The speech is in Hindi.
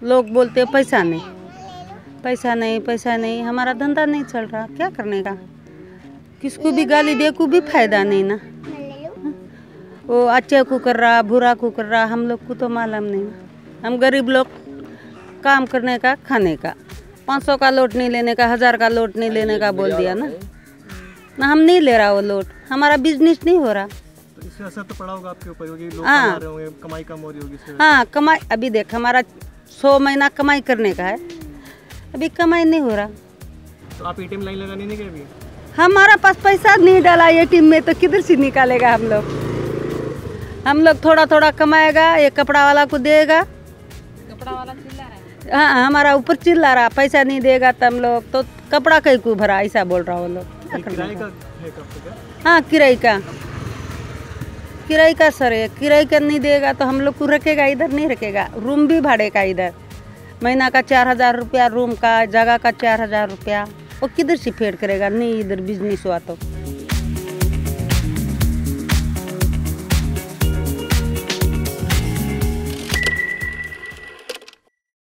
लोग बोलते हैं पैसा नहीं, पैसा नहीं, पैसा नहीं, हमारा धंधा नहीं चल रहा, क्या करने का। किसको भी गाली दे को भी फायदा नहीं ना। वो अच्छे को कर रहा, बुरा को कर रहा, हम लोग को तो मालूम नहीं ना। हम गरीब लोग काम करने का, खाने का, 500 का लोट नहीं लेने का, 1000 का लोट नहीं लेने का बोल दिया ना। हम नहीं ले रहा वो लोट, हमारा बिजनेस नहीं हो रहा। तो इससे असर तो पड़ा होगा आपके ऊपर, क्योंकि लोग कमा रहे होंगे, कमाई कम हो रही होगी इससे। हाँ कमाई, अभी देख हमारा 100 महीना कमाई करने का है, अभी कमाई नहीं हो रहा। तो आप एटीएम लाइन लगाने नहीं गए अभी? हमारा पास पैसा नहीं डाला एटीएम में, तो किधर से निकालेगा हम लोग। हम लोग थोड़ा थोड़ा कमाएगा, ये कपड़ा वाला को देगा, कपड़ा वाला चिल्ला रहा है। हाँ हमारा ऊपर चिल्ला रहा, पैसा नहीं देगा तो हम लोग तो कपड़ा कहीं को भरा, ऐसा बोल रहा वो लोग। किराए का है क्या? हाँ किराए का, किराए का सर है, किराए का नहीं देगा तो हम लोग को रखेगा इधर, नहीं रखेगा। रूम भी भाड़े का इधर, महीना का 4000 रुपया रूम का, जगह का 4000 रुपया, वो किधर से फेड करेगा। नहीं इधर बिजनेस हुआ तो